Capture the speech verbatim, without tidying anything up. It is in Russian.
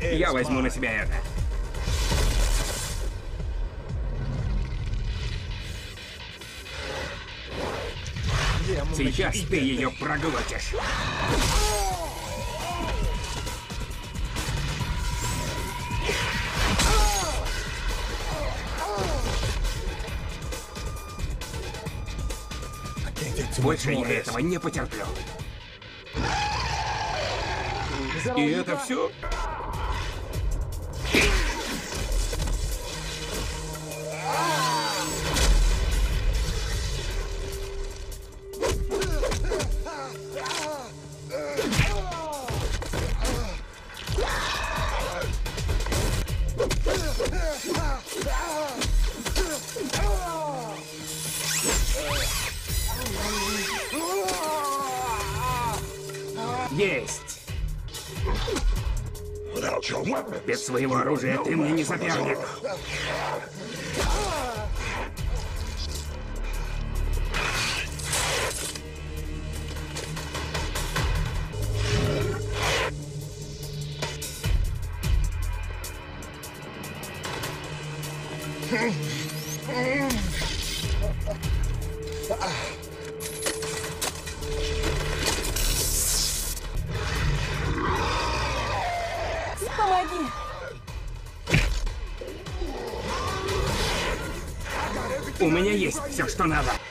Я возьму на себя это. Сейчас ты ее проглотишь. Больше я этого не потерплю. И это все? Есть! Без своего оружия ты мне не соперник. Помоги! У меня есть все, что надо.